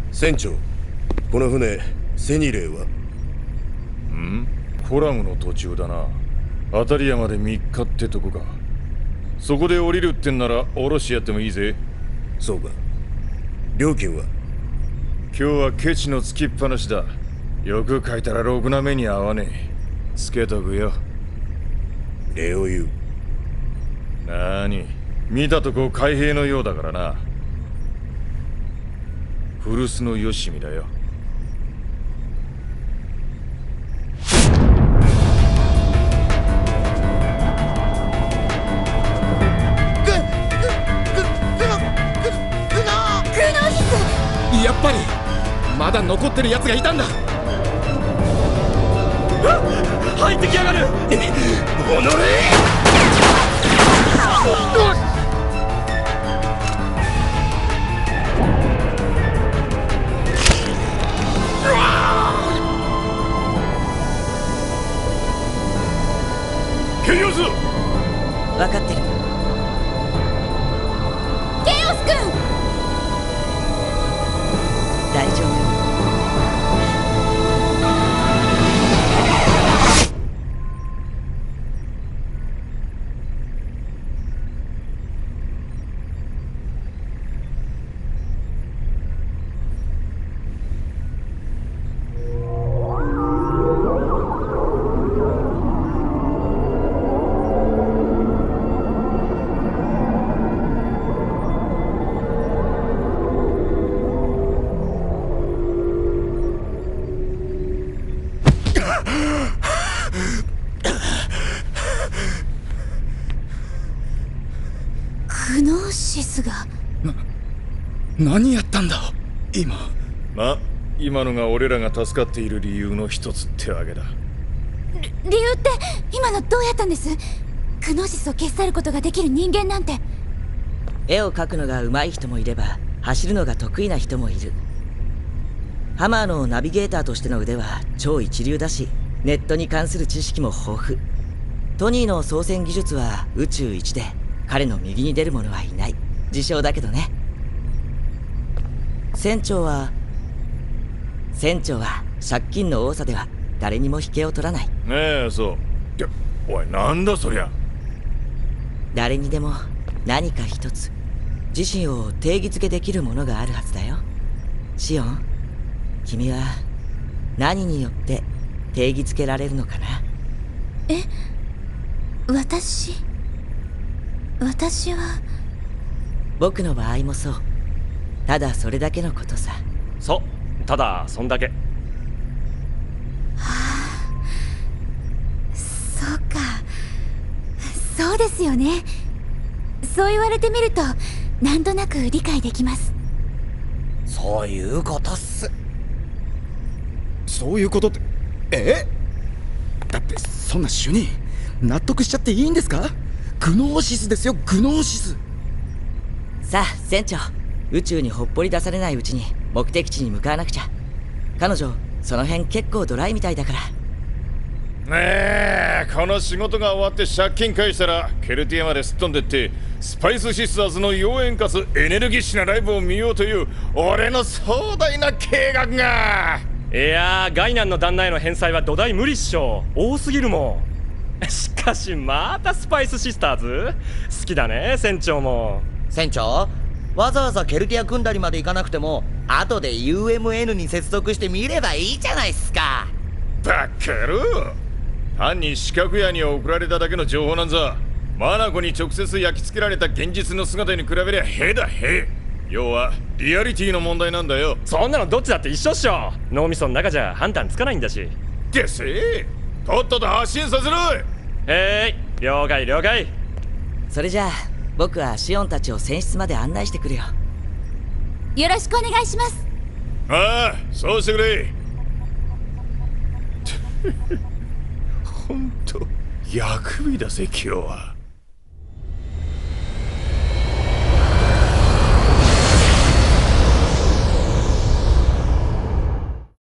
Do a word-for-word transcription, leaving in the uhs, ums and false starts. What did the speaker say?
船長、この船セニレイは？ ん？コラムの途中だな。当たり屋までみっかってとこか。そこで降りるってんなら降ろしやってもいいぜ。 そうか。料金は？ 今日はケチのつきっぱなしだ。よく書いたらろくな目に合わねえ。つけとくよ。 礼を言う。 なーに、見たとこ海兵のようだからな。古巣のよしみだよ。 やっぱりまだ残ってるやつがいたんだ。入ってきやがる。おのれ。 ケイオス。 分かってる。 ケイオス君、 大丈夫。 クノーシスが。 な、何やったんだ今。 ま、今のが俺らが助かっている理由の一つってわけだ。 り理由って今のどうやったんです？クノーシスを消し去ることができる人間なんて。 絵を描くのが上手い人もいれば走るのが得意な人もいる。ハマーのナビゲーターとしての腕は超一流だし、ネットに関する知識も豊富。トニーの操船技術は宇宙一で、彼の右に出る者はいない。自称だけどね。船長は船長は借金の多さでは誰にも引けを取らない。 ねえ、そう。いや、おい、なんだそりゃ。 誰にでも何か一つ自身を定義づけできるものがあるはずだよ。シオン、君は何によって定義づけられるのかな？ え、私私は。 僕の場合もそう。ただそれだけのことさ。 そう、ただそんだけ。はあ、そうか。そうですよね。そう言われてみるとなんとなく理解できます。 そういうことっす。 そういうことって、え？だってそんな主任納得しちゃっていいんですか？グノーシスですよ、グノーシス。 さあ船長、宇宙にほっぽり出されないうちに目的地に向かわなくちゃ。彼女その辺結構ドライみたいだから。 ねえ、この仕事が終わって借金返したらケルティアまですっ飛んでってスパイスシスターズの妖艶かつエネルギッシュなライブを見ようという俺の壮大な計画が。 いやー、ガイナンの旦那への返済は土台無理っしょ。多すぎるもん。しかしまたスパイスシスターズ好きだね、船長も。 船長、わざわざケルティア組んだりまで行かなくても後で ユーエムエヌ に接続して見ればいいじゃないっすか。 バカ野郎、単に四角屋に送られただけの情報なんざマナコに直接焼き付けられた現実の姿に比べりゃへだへ。要はリアリティの問題なんだよ。 そんなのどっちだって一緒っしょ。脳みその中じゃ判断つかないんだし。 でせえ、とっとと発信させろ。 へい、了解了解。 それじゃあ僕はシオンたちを船室まで案内してくるよ。 よろしくお願いします。 ああ、そうしてくれ。ほんと、薬味だぜ今日は。